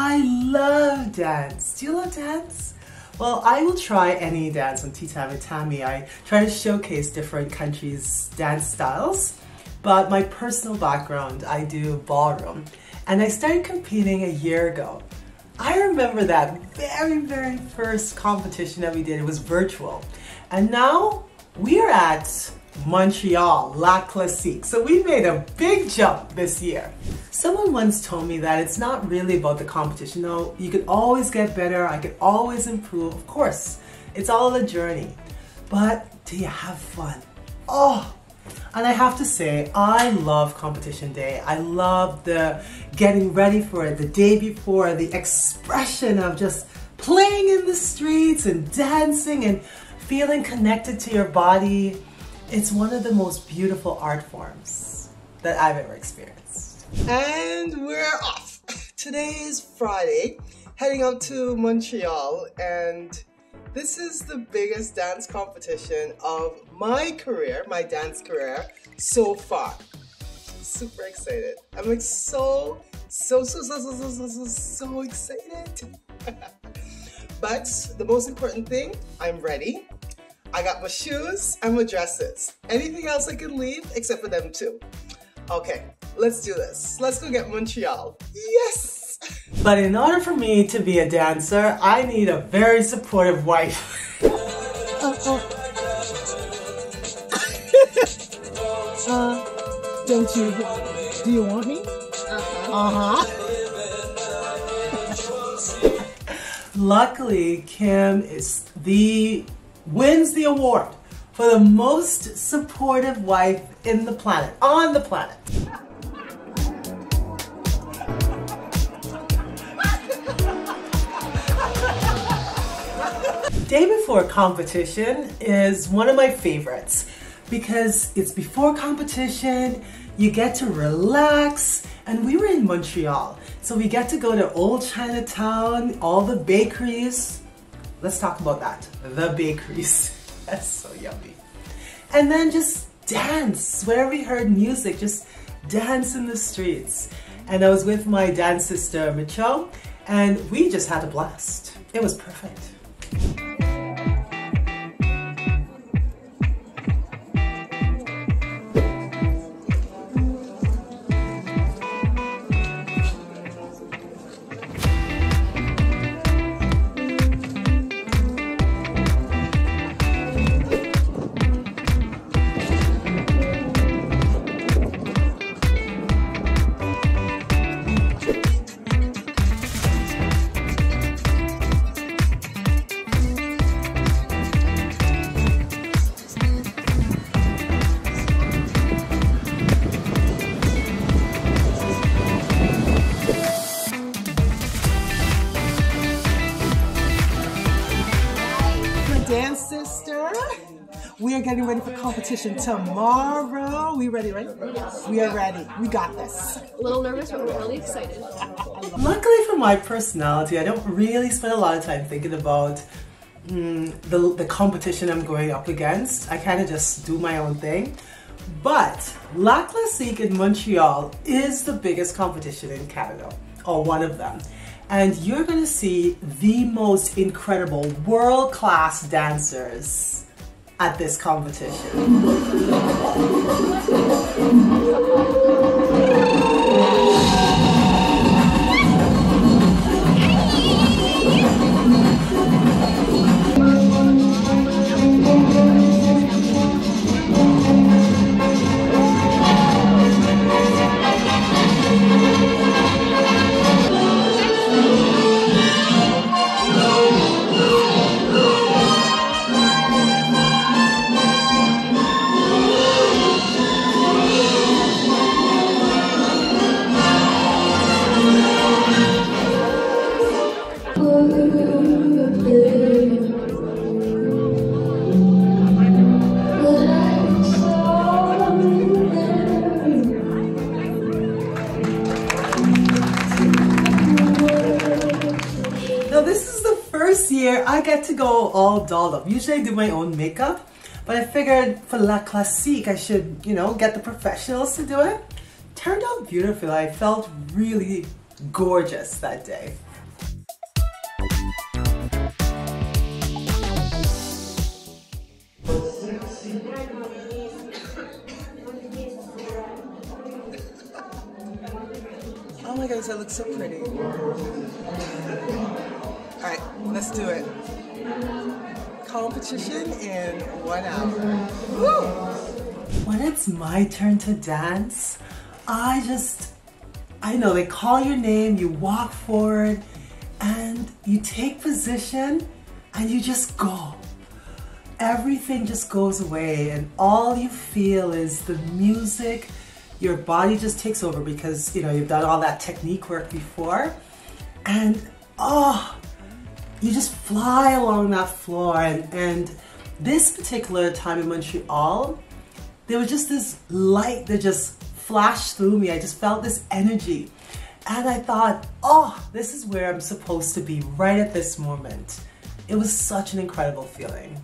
I love dance. Do you love dance? Well, I will try any dance on Tea Time with Tammy. I try to showcase different countries' dance styles, but my personal background, I do ballroom, and I started competing a year ago. I remember that very first competition that we did. It was virtual, and now we are at Montreal, La Classique. So we made a big jump this year. Someone once told me that it's not really about the competition. No, you could always get better. I could always improve. Of course, it's all a journey. But do you have fun? Oh, and I have to say, I love competition day. I love the getting ready for it, the day before, the expression of just playing in the streets and dancing and feeling connected to your body. It's one of the most beautiful art forms that I've ever experienced. And we're off. Today is Friday, heading up to Montreal, and this is the biggest dance competition of my career, my dance career, so far. Super excited. I'm like so excited. But the most important thing, I'm ready. I got my shoes and my dresses. Anything else I can leave except for them two. Okay, let's do this. Let's go get Montreal. Yes! But in order for me to be a dancer, I need a very supportive wife. Do you want me? Luckily, Kim wins the award for the most supportive wife on the planet. Day before competition is one of my favorites because it's before competition, you get to relax, and we were in Montreal, so we get to go to Old Chinatown, all the bakeries. Let's talk about that. The bakeries. That's so yummy. And then just dance. Wherever we heard music, just dance in the streets. And I was with my dance sister, Michelle, and we just had a blast. It was perfect. Dance sister, we are getting ready for competition tomorrow. We ready, right? We are ready. We got this. A little nervous, but we're really excited. Luckily for my personality, I don't really spend a lot of time thinking about the competition I'm going up against. I kind of just do my own thing. But La Classique in Montreal is the biggest competition in Canada, or one of them. And you're going to see the most incredible world-class dancers at this competition. This year I get to go all dolled up. Usually I do my own makeup, but I figured for La Classique I should, you know, get the professionals to do it. Turned out beautiful. I felt really gorgeous that day. Oh my goodness, that looks so pretty. Alright, let's do it. Competition in 1 hour. Woo! When it's my turn to dance, I know they call your name, you walk forward, and you take position, and you just go. Everything just goes away, and all you feel is the music. Your body just takes over because, you know, you've done all that technique work before. And, oh, you just fly along that floor. And this particular time in Montreal, there was just this light that just flashed through me. I just felt this energy. And I thought, oh, this is where I'm supposed to be right at this moment. It was such an incredible feeling.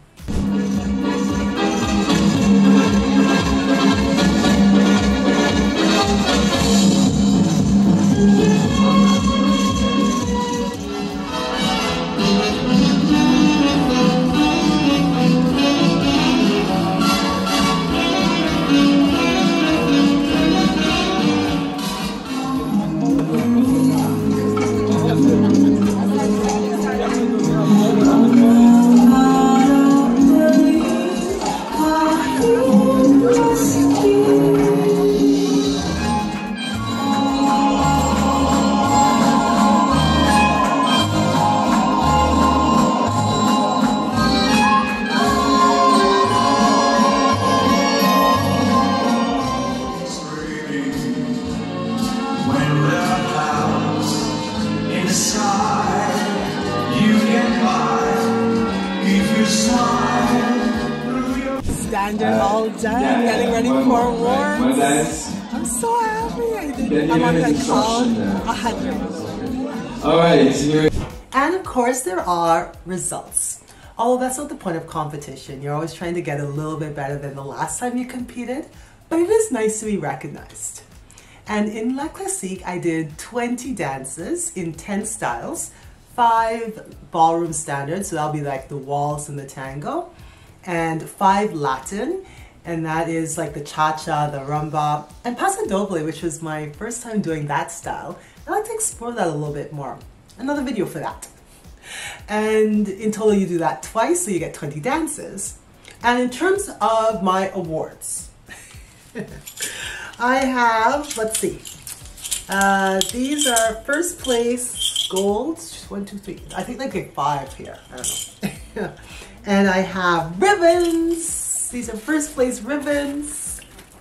Standard all done, getting ready for awards. I'm so happy. I'm on like all 100. Alright, and of course there are results. Although that's not the point of competition. You're always trying to get a little bit better than the last time you competed, but it is nice to be recognized. And in La Classique, I did 20 dances in 10 styles, 5 ballroom standards, so that'll be like the waltz and the tango, and 5 Latin, and that is like the cha-cha, the rumba, and paso doble, which was my first time doing that style. I'd like to explore that a little bit more. Another video for that. And in total you do that twice, so you get 20 dances. And in terms of my awards, I have, let's see, these are first place gold, 1, 2, 3, I think like 5 here, I don't know. And I have ribbons, these are first place ribbons.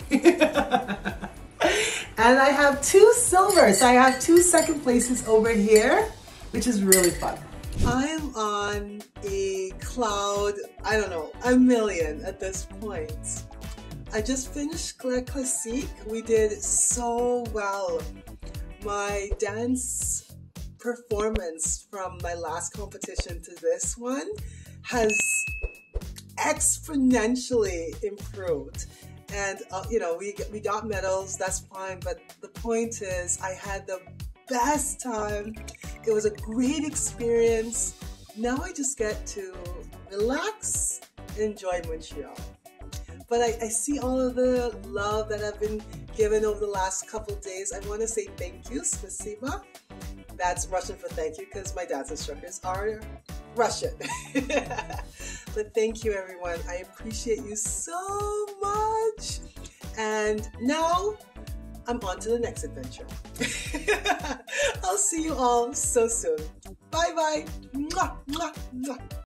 And I have 2 silvers, I have 2 second places over here, which is really fun. I'm on a cloud, I don't know, a million at this point. I just finished La Classique. We did so well. My dance performance from my last competition to this one has exponentially improved. And you know, we got medals, that's fine, but the point is I had the best time. It was a great experience. Now I just get to relax and enjoy Montreal. But I see all of the love that I've been given over the last couple days. I want to say thank you, spasiba. That's Russian for thank you because my dance instructors are Russian. But thank you everyone. I appreciate you so much. And now I'm on to the next adventure. I'll see you all so soon. Bye bye. Mwah, mwah, mwah.